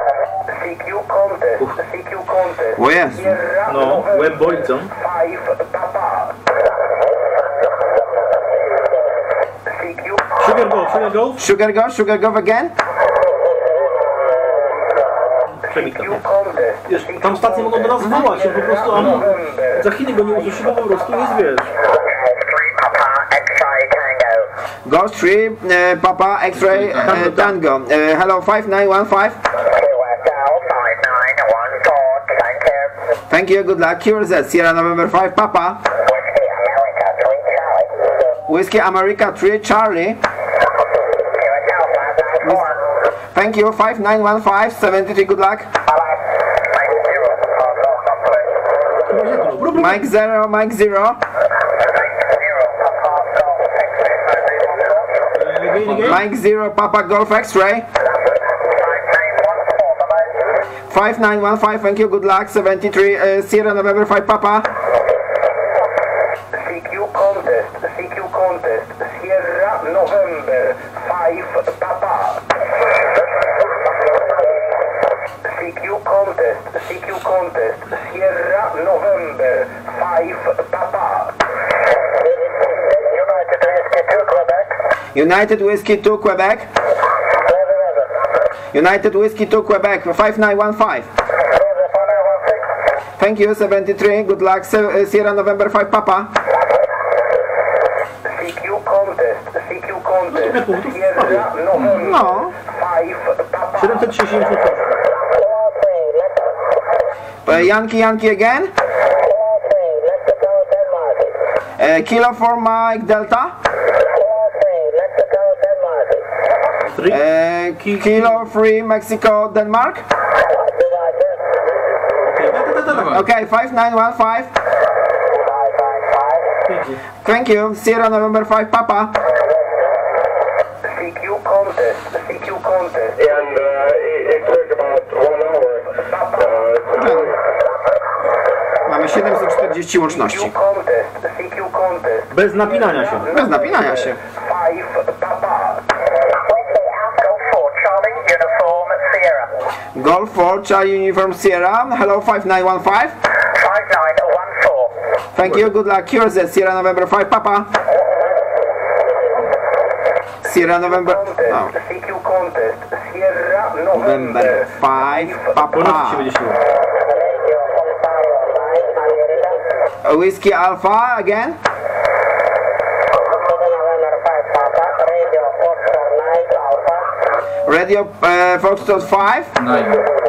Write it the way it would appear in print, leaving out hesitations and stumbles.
CQ contest. CQ contest. O Jezu. No, łeb boli, co? 5 Papa. CQ. Sugar go, sugar go. Sugar go again. Przebita. CQ contest. Wiesz, tam stacje mogą do nas wołać, po prostu, a no, za chwilę go nie usłyszymy, po prostu jest, wiesz. Ghost 3, Papa, X-ray, Tango. Hello, 5915. Thank you, good luck. QRZ, Sierra November 5, Papa. Whiskey America 3, Charlie. Thank you, 5915, 73, good luck. Mike 0, Mike 0. Mike 0, Papa Golf X-ray. 5915, thank you, good luck. 73, Sierra November 5, Papa. CQ contest. CQ contest. Sierra November 5 Papa. CQ contest. CQ contest. Sierra November 5 Papa. United Whiskey 2, Quebec. United Whiskey 2, Quebec, 5915. Thank you, 73, good luck. Sierra November 5, Papa. CQ contest. CQ contest. Sierra November No. 5 Papa. 730. Yankee again. Kilo for Mike Delta. Kilo 3 Mexico Denmark. Okay, 5915. Thank you. Sierra November 5 Papa. CQ contest. CQ contest. And it took about 1 hour. Mamy 740 łączności. CQ contest. CQ contest. Bez napinania się. Bez napinania się. 5 Papa. Golf 4 Charlie Uniform Sierra. Hello, 5915. 5914. Thank you. Good luck. QRZ Sierra November 5 Papa. Sierra November. No. CQ contest. Sierra November November 5 Ponad się Papa. będzie śmiało. Whiskey Alpha again. Radio Foxtrot 5.